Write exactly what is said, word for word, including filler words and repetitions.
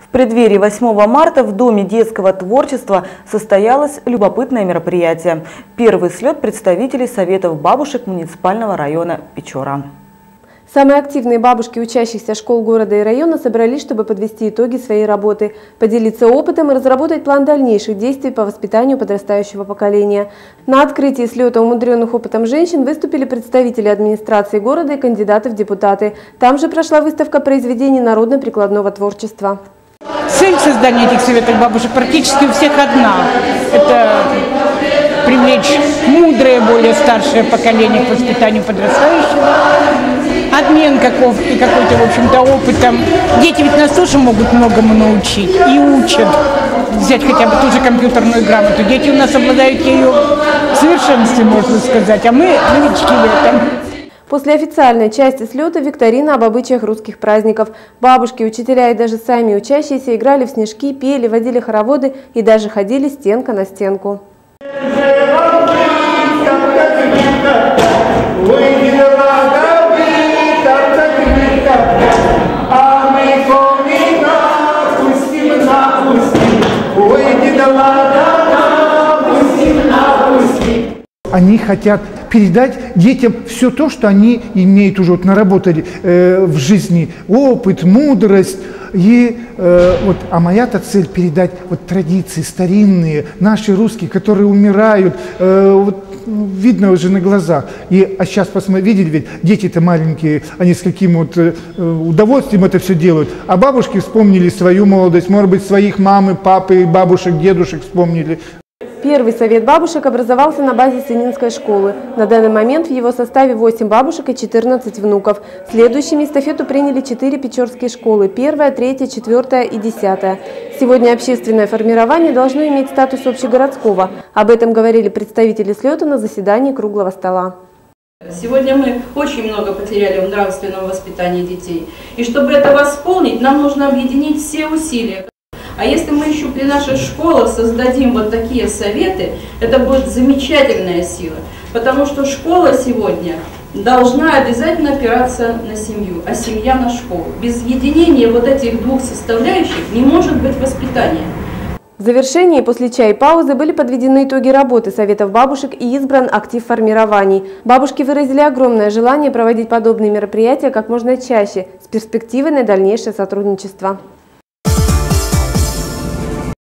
В преддверии восьмого марта в Доме детского творчества состоялось любопытное мероприятие. Первый слет представителей советов бабушек муниципального района Печора. Самые активные бабушки учащихся школ города и района собрались, чтобы подвести итоги своей работы, поделиться опытом и разработать план дальнейших действий по воспитанию подрастающего поколения. На открытии слета умудренных опытом женщин выступили представители администрации города и кандидаты в депутаты. Там же прошла выставка произведений народно-прикладного творчества. Цель создания этих советов бабушек практически у всех одна. Это привлечь мудрое, более старшее поколение к воспитанию подрастающего. Обмен каков, и какой-то, в общем-то, опытом. Дети ведь нас тоже могут многому научить и учат. Взять хотя бы ту же компьютерную грамоту. Дети у нас обладают ею в совершенстве, можно сказать, а мы новички в этом. После официальной части слета викторина об обычаях русских праздников. Бабушки, учителя и даже сами учащиеся играли в снежки, пели, водили хороводы и даже ходили стенка на стенку. Они хотят передать детям все то, что они имеют уже вот наработали э, в жизни, опыт, мудрость. И, э, вот, а моя-то цель передать вот традиции старинные, наши русские, которые умирают, э, вот, видно уже на глазах. И, а сейчас посмотрите, видели, ведь дети-то маленькие, они с каким вот э, удовольствием это все делают. А бабушки вспомнили свою молодость, может быть, своих мамы, папы, бабушек, дедушек вспомнили. Первый совет бабушек образовался на базе Сынинской школы. На данный момент в его составе восемь бабушек и четырнадцать внуков. Следующими эстафету приняли четыре печорские школы – первая, третья, четвертая и десятая. Сегодня общественное формирование должно иметь статус общегородского. Об этом говорили представители слета на заседании круглого стола. Сегодня мы очень много потеряли в нравственном воспитании детей. И чтобы это восполнить, нам нужно объединить все усилия. А если мы еще при наших школах создадим вот такие советы, это будет замечательная сила. Потому что школа сегодня должна обязательно опираться на семью, а семья на школу. Без единения вот этих двух составляющих не может быть воспитания. В завершении после чая и паузы были подведены итоги работы советов бабушек и избран актив формирований. Бабушки выразили огромное желание проводить подобные мероприятия как можно чаще с перспективой на дальнейшее сотрудничество.